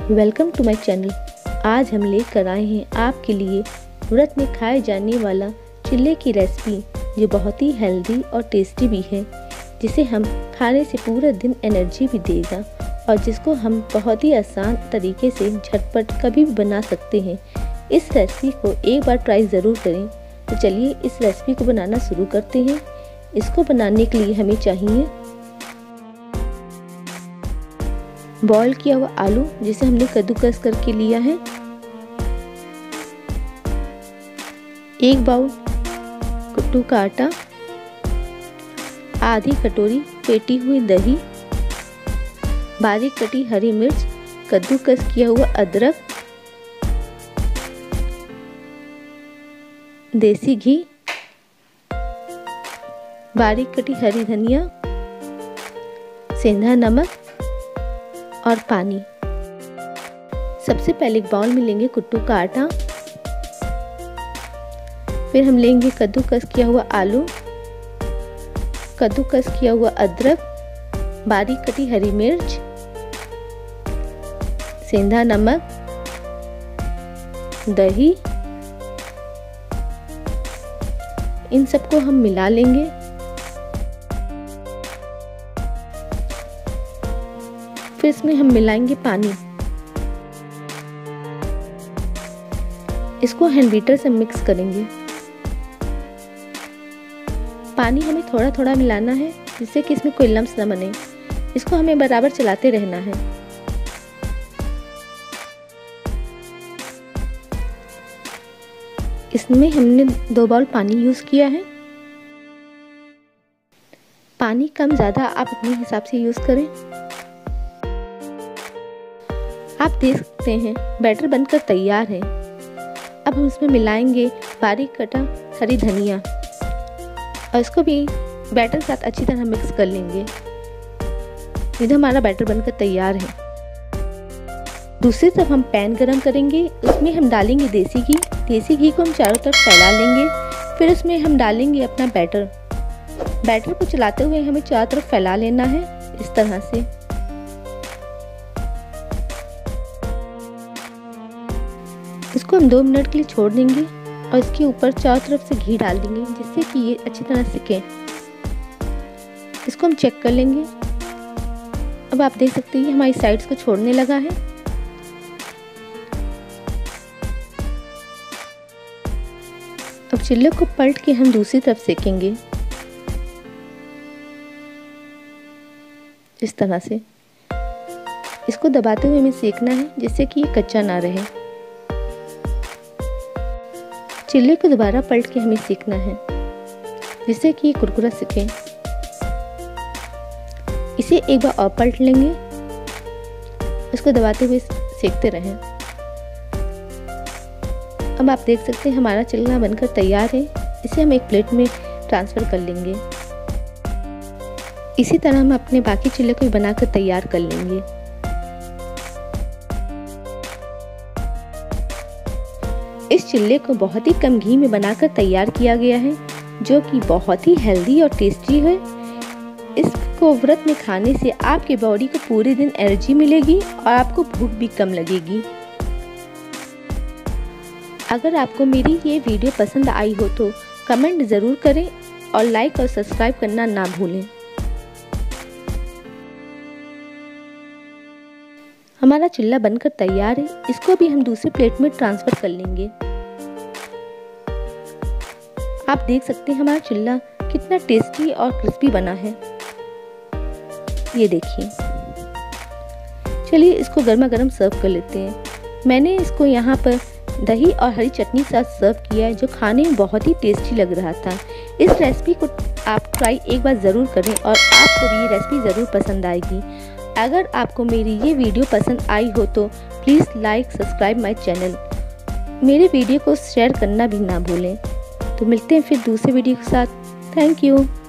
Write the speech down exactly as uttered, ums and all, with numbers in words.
Welcome to my channel. आज हम लेकर आए हैं आपके लिए व्रत में खाए जाने वाला चिल्ले की रेसिपी, जो बहुत ही हेल्दी और टेस्टी भी है, जिसे हम खाने से पूरा दिन एनर्जी भी देगा और जिसको हम बहुत ही आसान तरीके से झटपट कभी भी बना सकते हैं। इस रेसिपी को एक बार ट्राई ज़रूर करें। तो चलिए इस रेसिपी को बनाना शुरू करते हैं। इसको बनाने के लिए हमें चाहिए बॉईल किया हुआ आलू, जिसे हमने कद्दूकस करके लिया है, एक बाउल कुट्टू का आटा, आधी कटोरी फेटी हुई दही, बारीक कटी हरी मिर्च, कद्दूकस किया हुआ अदरक, देसी घी, बारीक कटी हरी धनिया, सेंधा नमक और पानी। सबसे पहले एक बाउल में लेंगे कुट्टू का आटा, फिर हम लेंगे कद्दूकस किया हुआ आलू, कद्दूकस किया हुआ अदरक, बारीक कटी हरी मिर्च, सेंधा नमक, दही, इन सबको हम मिला लेंगे। फिर इसमें हम मिलाएंगे पानी। इसको हैंड बीटर से मिक्स करेंगे। पानी हमें थोड़ा थोड़ा मिलाना है, जिससे कि इसमें कोई लम्स न बने। इसको हमें बराबर चलाते रहना है। इसमें हमने दो बाउल पानी यूज किया है। पानी कम ज़्यादा आप अपने हिसाब से यूज करें। आप देख सकते हैं बैटर बनकर तैयार है। अब हम इसमें मिलाएंगे बारीक कटा हरी धनिया और इसको भी बैटर के साथ अच्छी तरह मिक्स कर लेंगे। इधर हमारा बैटर बनकर तैयार है। दूसरी तरफ हम पैन गरम करेंगे। उसमें हम डालेंगे देसी घी। देसी घी को हम चारों तरफ फैला लेंगे। फिर उसमें हम डालेंगे अपना बैटर। बैटर को चलाते हुए हमें चारों तरफ फैला लेना है, इस तरह से। इसको हम दो मिनट के लिए छोड़ देंगे और इसके ऊपर चारों तरफ से घी डाल देंगे, जिससे कि ये अच्छी तरह सिके। इसको हम चेक कर लेंगे। अब आप देख सकते हैं हमारी साइड्स को छोड़ने लगा है। अब चिल्ले को पलट के हम दूसरी तरफ सेकेंगे, इस तरह से। इसको दबाते हुए हमें सेकना है, जिससे कि ये कच्चा ना रहे। चिल्ले को दोबारा पलट के हमें सेकना है, जिससे कि ये कुरकुरा सिके। इसे एक बार और पलट लेंगे। इसको दबाते हुए सेकते रहें। अब आप देख सकते हैं हमारा चिल्ला बनकर तैयार है। इसे हम एक प्लेट में ट्रांसफर कर लेंगे। इसी तरह हम अपने बाकी चिल्ले को भी बनाकर तैयार कर लेंगे। इस चिल्ले को बहुत ही कम घी में बनाकर तैयार किया गया है, जो कि बहुत ही हेल्दी और टेस्टी है। इसको व्रत में खाने से आपके बॉडी को पूरे दिन एनर्जी मिलेगी और आपको भूख भी कम लगेगी। अगर आपको मेरी ये वीडियो पसंद आई हो तो कमेंट ज़रूर करें और लाइक और सब्सक्राइब करना ना भूलें। हमारा चिल्ला बनकर तैयार है। इसको भी हम दूसरे प्लेट में ट्रांसफर कर लेंगे। आप देख सकते हैं हमारा चिल्ला कितना टेस्टी और क्रिस्पी बना है। ये देखिए। चलिए इसको गर्मा गर्म सर्व कर लेते हैं। मैंने इसको यहाँ पर दही और हरी चटनी के साथ सर्व किया है, जो खाने में बहुत ही टेस्टी लग रहा था। इस रेसिपी को आप ट्राई एक बार ज़रूर करें और आपको भी ये रेसिपी ज़रूर पसंद आएगी। अगर आपको मेरी ये वीडियो पसंद आई हो तो please like subscribe my channel. मेरे वीडियो को शेयर करना भी ना भूलें। तो मिलते हैं फिर दूसरे वीडियो के साथ। Thank you.